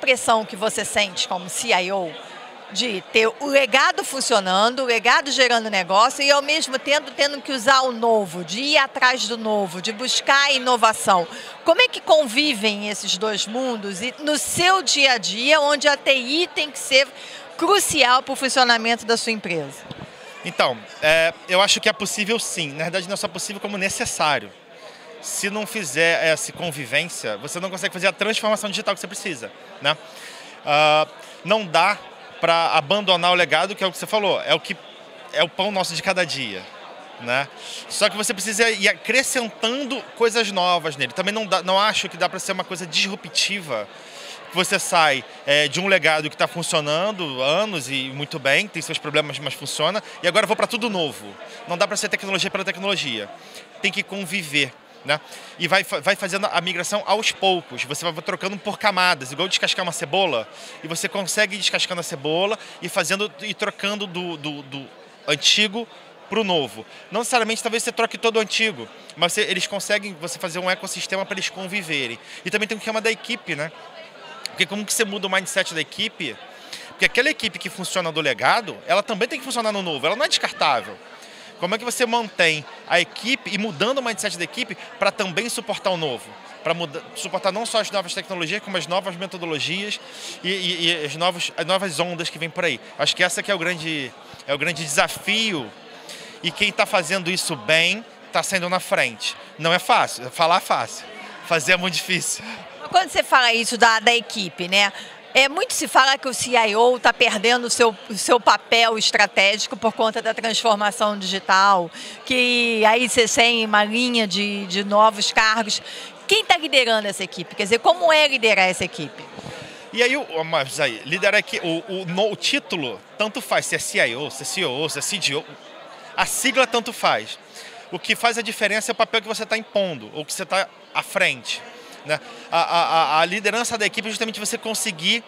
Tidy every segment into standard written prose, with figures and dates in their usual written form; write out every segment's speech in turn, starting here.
pressão que você sente como CIO de ter o legado funcionando, o legado gerando negócio e ao mesmo tempo tendo que usar o novo, de ir atrás do novo, de buscar a inovação. Como é que convivem esses dois mundos e no seu dia a dia, onde a TI tem que ser crucial para o funcionamento da sua empresa? Então, eu acho que é possível sim. Na verdade, não é só possível como necessário. Se não fizer essa convivência, você não consegue fazer a transformação digital que você precisa, né? Não dá para abandonar o legado, que é o que você falou, é o pão nosso de cada dia, né? Só que você precisa ir acrescentando coisas novas nele. Também não acho que dá para ser uma coisa disruptiva. Você sai de um legado que está funcionando anos e muito bem, tem seus problemas, mas funciona, e agora vou para tudo novo. Não dá para ser tecnologia pela tecnologia. Tem que conviver, né? E vai fazendo a migração aos poucos. Você vai trocando por camadas, igual descascar uma cebola, e você consegue ir descascando a cebola e trocando do antigo para o novo. Não necessariamente talvez você troque todo o antigo, mas eles conseguem fazer um ecossistema para eles conviverem. E também tem o esquema da equipe, né? Porque como que você muda o mindset da equipe? Porque aquela equipe que funciona do legado, ela também tem que funcionar no novo, ela não é descartável. Como é que você mantém a equipe e mudando o mindset da equipe para também suportar o novo? Para suportar não só as novas tecnologias, como as novas metodologias e as novas ondas que vêm por aí. Acho que essa que é o grande desafio, e quem está fazendo isso bem está saindo na frente. Não é fácil, falar é fácil, fazer é muito difícil. Quando você fala isso da equipe, né? Muito se fala que o CIO está perdendo o seu papel estratégico por conta da transformação digital, que aí você tem uma linha de novos cargos. Quem está liderando essa equipe? Quer dizer, como é liderar essa equipe? E aí, liderar aqui, o título tanto faz, se é CIO, se é CEO, se é CDO, a sigla tanto faz. O que faz a diferença é o papel que você está impondo, ou que você está à frente. Né? A liderança da equipe é justamente você conseguir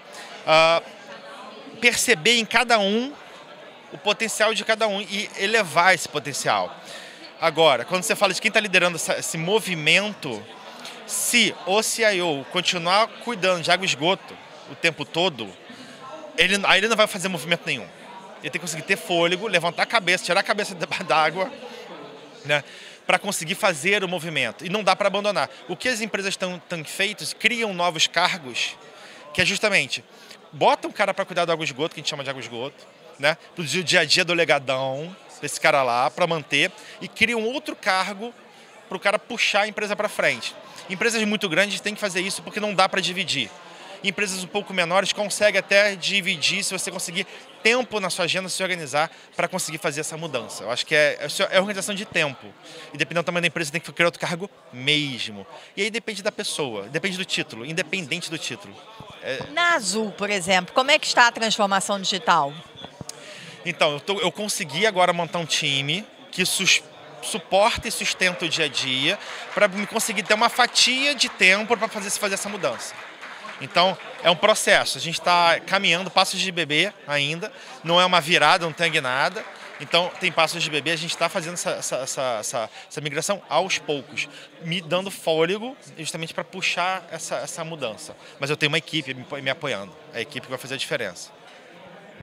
perceber em cada um o potencial de cada um e elevar esse potencial. Agora, quando você fala de quem está liderando esse movimento, se o CIO continuar cuidando de água e esgoto o tempo todo, aí ele não vai fazer movimento nenhum. Ele tem que conseguir ter fôlego, levantar a cabeça, tirar a cabeça d'água, né? Para conseguir fazer o movimento. E não dá para abandonar. O que as empresas têm feito, criam novos cargos, que é justamente, bota um cara para cuidar da água e esgoto, que a gente chama de água e esgoto, né? Pro dia a dia do legadão, esse cara lá, para manter, e cria um outro cargo para o cara puxar a empresa para frente. Empresas muito grandes têm que fazer isso porque não dá para dividir. Empresas um pouco menores conseguem até dividir, se você conseguir tempo na sua agenda, se organizar para conseguir fazer essa mudança. Eu acho que é organização de tempo. E dependendo do tamanho da empresa, tem que criar outro cargo mesmo. E aí depende da pessoa, depende do título, independente do título. Na Azul, por exemplo, como é que está a transformação digital? Então, eu consegui agora montar um time que suporta e sustenta o dia a dia para me conseguir ter uma fatia de tempo para fazer essa mudança. Então, é um processo. A gente está caminhando, passos de bebê ainda. Não é uma virada, não tem guinada. Então, tem passos de bebê. A gente está fazendo essa migração aos poucos, me dando fôlego justamente para puxar essa mudança. Mas eu tenho uma equipe me apoiando. É a equipe que vai fazer a diferença.